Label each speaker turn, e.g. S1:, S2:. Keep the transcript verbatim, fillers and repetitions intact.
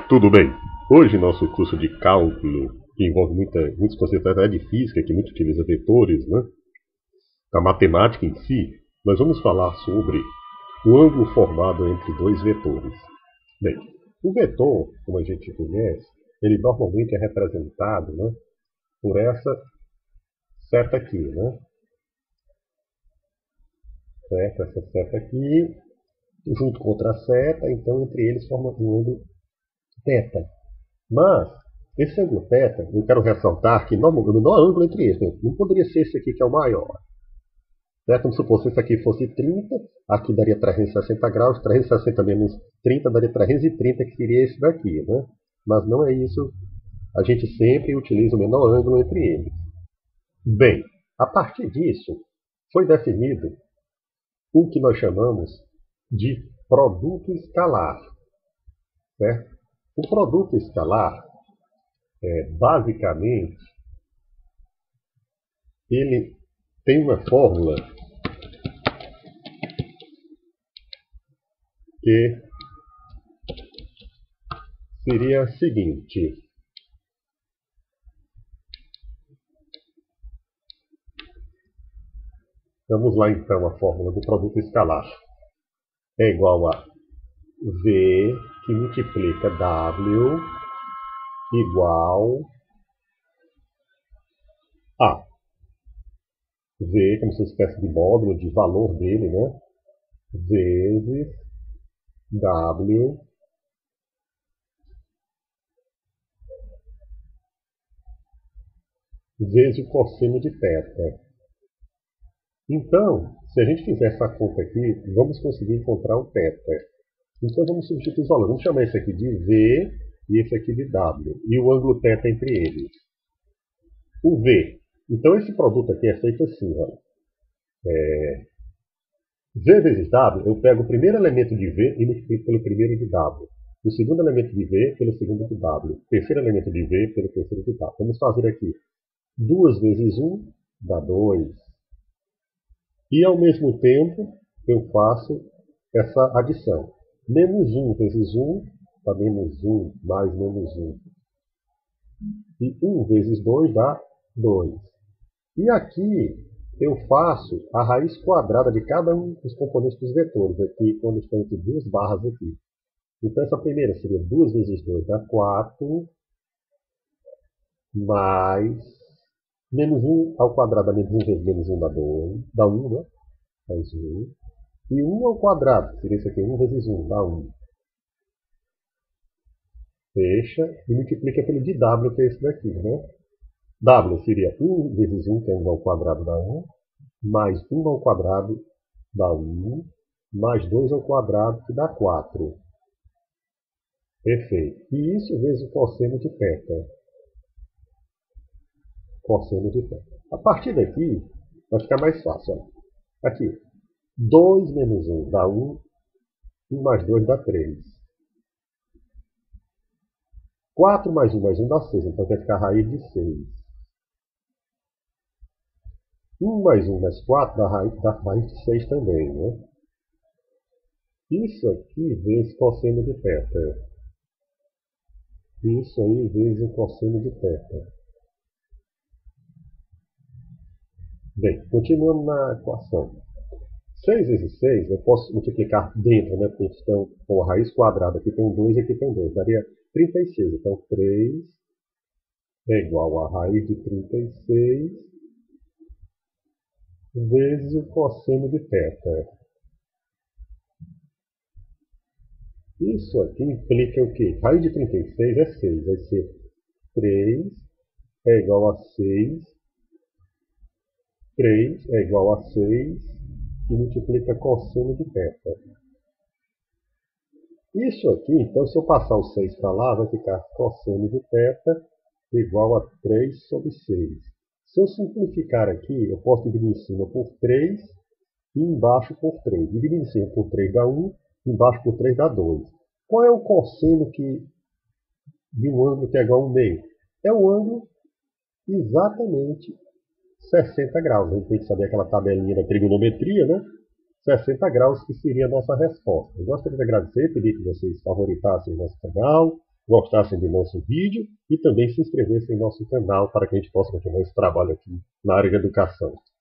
S1: Tudo bem? Hoje nosso curso de cálculo, que envolve muita, muitos conceitos da área de física, que muito utiliza vetores, né? A matemática em si, nós vamos falar sobre o ângulo formado entre dois vetores. Bem, o vetor, como a gente conhece, ele normalmente é representado, né, por essa seta aqui, né? Certo? Essa seta aqui, junto com outra seta, então entre eles forma um ângulo θ. Mas, esse ângulo θ, eu quero ressaltar que normalmente o menor ângulo entre eles, não poderia ser esse aqui que é o maior. Certo? Vamos supor, se esse aqui fosse trinta, aqui daria trezentos e sessenta graus, trezentos e sessenta menos trinta daria trezentos e trinta, que seria esse daqui, né? Mas não é isso, a gente sempre utiliza o menor ângulo entre eles. Bem, a partir disso, foi definido o que nós chamamos de produto escalar. Certo? O produto escalar, é, basicamente, ele tem uma fórmula que seria a seguinte. Vamos lá então, a fórmula do produto escalar. É igual a V que multiplica W igual a V, como se fosse uma espécie de módulo de valor dele, né? Vezes W vezes o cosseno de θ. Então, se a gente fizer essa conta aqui, vamos conseguir encontrar o θ. Então vamos substituir os valores. Vamos chamar esse aqui de V e esse aqui de W. E o ângulo θ entre eles. O V. Então esse produto aqui é feito assim, olha. É... V vezes W, eu pego o primeiro elemento de V e multiplico pelo primeiro de W. O segundo elemento de V pelo segundo de W. O terceiro elemento de V pelo terceiro de W. Vamos fazer aqui. duas vezes um dá dois. E ao mesmo tempo eu faço essa adição. Menos um vezes um dá menos um mais menos um. E um vezes dois dá dois. E aqui eu faço a raiz quadrada de cada um dos componentes dos vetores, aqui quando estão entre duas barras aqui. Então essa primeira seria duas vezes dois dá quatro, mais menos um ao quadrado dá menos um vezes menos um dá dois, dá um, né? Mais um. E um ao quadrado, seria isso aqui, um vezes um dá um. Fecha e multiplica pelo de W, que é esse daqui, né? W seria um vezes um, que é um ao quadrado dá um, mais um ao quadrado dá um, mais dois ao quadrado, que dá quatro. Perfeito. E isso vezes o cosseno de θ. Cosseno de θ. A partir daqui, vai ficar mais fácil. Olha. Aqui, dois menos um dá um, um mais dois dá três. quatro mais um mais um dá seis, então vai ficar a raiz de seis. um mais um mais quatro dá raiz, dá raiz de seis também, né? Isso aqui vezes cosseno de θ. Isso aí vezes o cosseno de θ. Bem, continuando na equação. seis vezes seis, eu posso multiplicar dentro, né? Porque estão com a raiz quadrada, aqui tem dois e aqui tem dois. Daria trinta e seis. Então, três é igual a raiz de trinta e seis vezes o cosseno de θ. Isso aqui implica o quê? Raiz de trinta e seis é seis. Vai ser três é igual a seis. três é igual a seis. E multiplica cosseno de θ. Isso aqui, então, se eu passar o seis para lá, vai ficar cosseno de θ igual a três sobre seis. Se eu simplificar aqui, eu posso dividir em cima por três e embaixo por três. Dividir em cima por três dá um, embaixo por três dá dois. Qual é o cosseno que, de um ângulo que é igual a um meio? É o ângulo exatamente sessenta graus. A gente tem que saber aquela tabelinha da trigonometria, né? sessenta graus, que seria a nossa resposta. Eu gostaria de agradecer, pedir que vocês favoritassem o nosso canal, gostassem do nosso vídeo e também se inscrevessem em nosso canal para que a gente possa continuar esse trabalho aqui na área de educação.